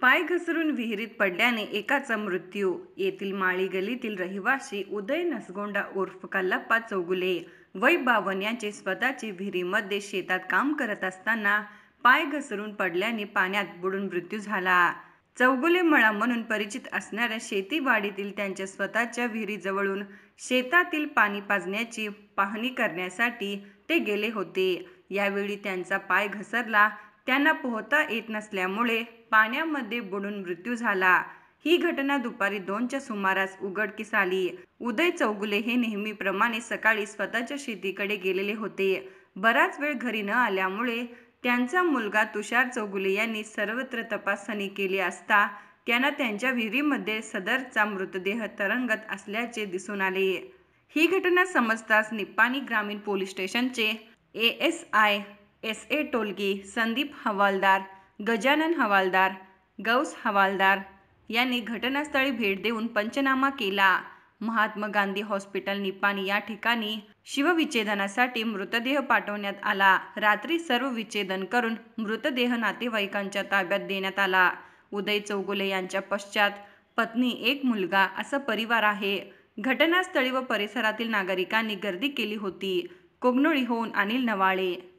पाय घसरून विहिरीत पडल्याने एकाचा मृत्यू. येथील माळी गल्लीतील रहिवासी उदय नसगोंडा उर्फ कल्लाप्पा चौगुले वय 52 यांचे स्वतःचे विहिरीमध्ये शेतात काम करत असताना पाय घसरून पडल्याने पाण्यात बुडून मृत्यू झाला. चौगुले मळा म्हणून परिचित असणाऱ्या शेतीवाडीतील त्यांच्या स्वतःच्या विहिरीजवळून शेतातील पाणी पाजण्याची पाहणी करण्यासाठी ते गेले होते. यावेळी त्यांचा पाय घसरला. त्यांना पोहता येत नसल्यामुळे पाण्यामध्ये बुडून मृत्यू झाला. ही घटना दुपारी 2च्या सुमारास उघडकीस आली. उदय चौगुले हे नेहमीप्रमाणे सकाळी स्वतःच्या शेतीकडे गेलेले होते. बराच वेळ घरी न आल्यामुळे त्यांचा मुलगा तुषार चौगुले यांनी सर्वत्र तपासणी केली असता त्यांना त्यांच्या विहिरीमध्ये सदरचा मृतदेह तरंगत असल्याचे दिसून आले. ही घटना समजताच निपाणी ग्रामीण पोलीस स्टेशनचे ASI SA टोलगी संदीप हवालदार, गजानन हवालदार, गौस हवालदार यांनी घटनास्थळी भेट देऊन पंचनामा केला. महात्मा गांधी हॉस्पिटल निपाणी या ठिकाणी शवविच्छेदनासाठी मृतदेह पाठवण्यात आला. रात्री सर्व विच्छेदन करून मृतदेह नातेवाईकांच्या ताब्यात देण्यात आला. उदय चौगुले यांच्या पश्चात पत्नी, एक मुलगा असा परिवार आहे. घटनास्थळी व परिसरातील नागरिकांनी गर्दी केली होती. कोगनोळीहून अनिल नवाळे.